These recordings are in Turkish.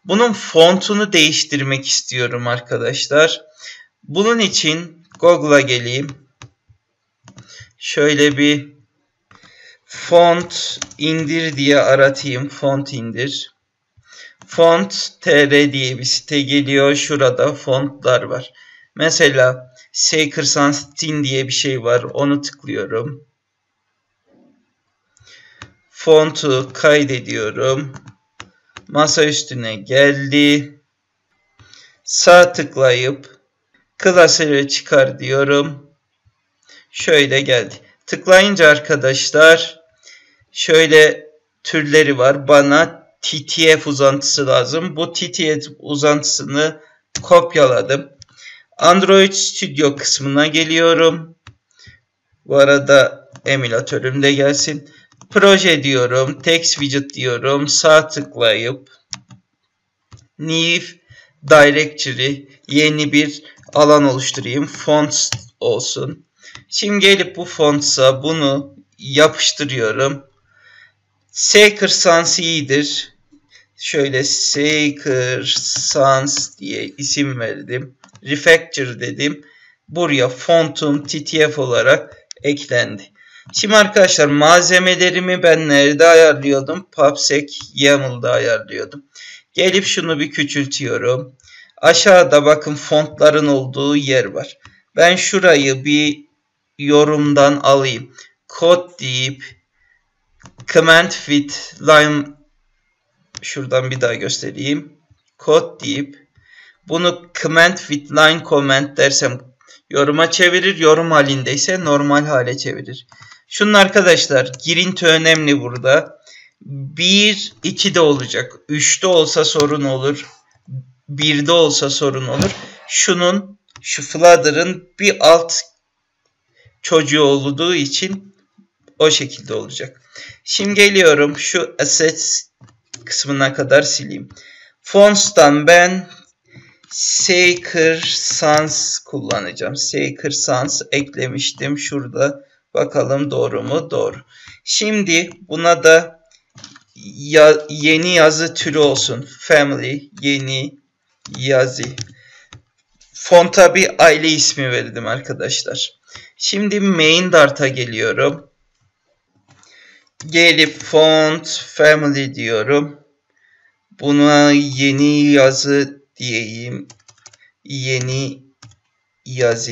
Bunun fontunu değiştirmek istiyorum arkadaşlar. Bunun için Google'a geleyim. Şöyle bir font indir diye aratayım. Font indir. Font.tr diye bir site geliyor. Şurada fontlar var. Mesela Shaker Sunstein diye bir şey var. Onu tıklıyorum. Fontu kaydediyorum. Masa üstüne geldi. Sağ tıklayıp klasörü çıkar diyorum. Şöyle geldi. Tıklayınca arkadaşlar şöyle türleri var. Bana TTF uzantısı lazım. Bu TTF uzantısını kopyaladım. Android Studio kısmına geliyorum. Bu arada emülatörüm de gelsin. Proje diyorum. Text Widget diyorum. Sağ tıklayıp New Directory yeni bir alan oluşturayım. Fonts olsun. Şimdi gelip bu fontsa bunu yapıştırıyorum. Shaker Sans iyidir. Şöyle Shaker Sans diye isim verdim. Refactor dedim. Buraya fontum TTF olarak eklendi. Şimdi arkadaşlar malzemelerimi ben nerede ayarlıyordum? PubSec YAML'da ayarlıyordum. Gelip şunu bir küçültüyorum. Aşağıda bakın fontların olduğu yer var. Ben şurayı bir yorumdan alayım. Code deyip Command with line, şuradan bir daha göstereyim. Code deyip bunu Command with line comment dersem yoruma çevirir. Yorum halindeyse normal hale çevirir. Şunun arkadaşlar girinti önemli burada. 1, 2'de olacak. 3'te olsa sorun olur. 1'de olsa sorun olur. Şu Flutter'ın bir alt çocuğu olduğu için o şekilde olacak. Şimdi geliyorum şu assets kısmına kadar sileyim. Fonts'tan ben Shaker Sans kullanacağım. Shaker Sans eklemiştim. Şurada bakalım doğru mu? Doğru. Şimdi buna da yeni yazı türü olsun. Family yeni yazı. Fonta bir aile ismi verdim arkadaşlar. Şimdi main dart'a geliyorum. Gelip font family diyorum. Buna yeni yazı diyeyim. Yeni yazı.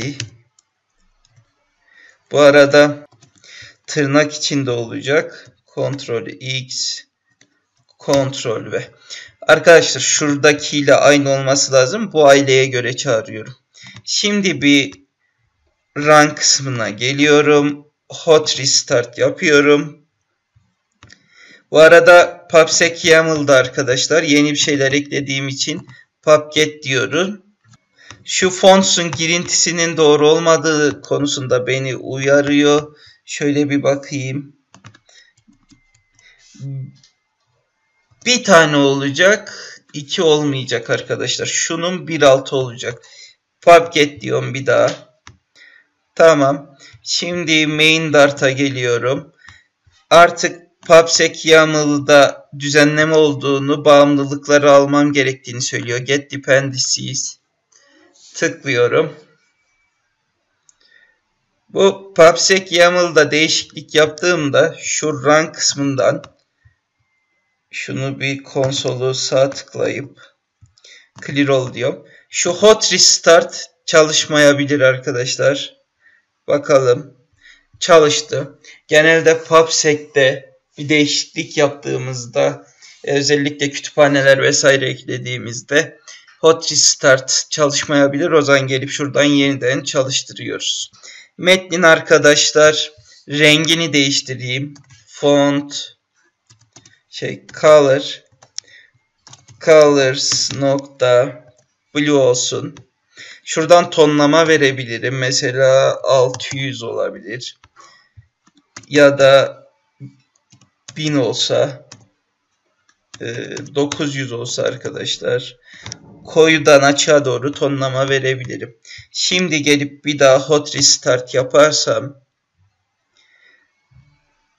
Bu arada tırnak içinde olacak. Ctrl X, Ctrl V. Arkadaşlar şuradakiyle aynı olması lazım. Bu aileye göre çağırıyorum. Şimdi bir run kısmına geliyorum. Hot restart yapıyorum. Bu arada PubSec YAML'da arkadaşlar yeni bir şeyler eklediğim için pubget diyorum. Şu fonts'un girintisinin doğru olmadığı konusunda beni uyarıyor. Şöyle bir bakayım. Bir tane olacak. 2 olmayacak arkadaşlar. Şunun 1.6 olacak. Pubget diyorum bir daha. Tamam. Şimdi main dart'a geliyorum. Artık PubSec YAML'da düzenleme olduğunu, bağımlılıkları almam gerektiğini söylüyor. Get dependencies. Tıklıyorum. Bu PubSec YAML'da değişiklik yaptığımda şu run kısmından şunu bir konsolu sağ tıklayıp clear all diyorum. Şu hot restart çalışmayabilir arkadaşlar. Bakalım. Çalıştı. Genelde PubSec'te bir değişiklik yaptığımızda özellikle kütüphaneler vesaire eklediğimizde hot restart çalışmayabilir. O zaman gelip şuradan yeniden çalıştırıyoruz. Metnin arkadaşlar rengini değiştireyim. Font colors nokta blue olsun. Şuradan tonlama verebilirim. Mesela 600 olabilir. Ya da 1000 olsa 900 olsa arkadaşlar koyudan açığa doğru tonlama verebilirim. Şimdi gelip bir daha hot restart yaparsam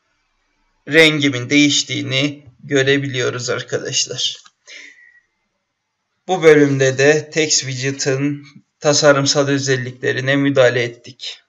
rengimin değiştiğini görebiliyoruz arkadaşlar. Bu bölümde de text widget'ın tasarımsal özelliklerine müdahale ettik.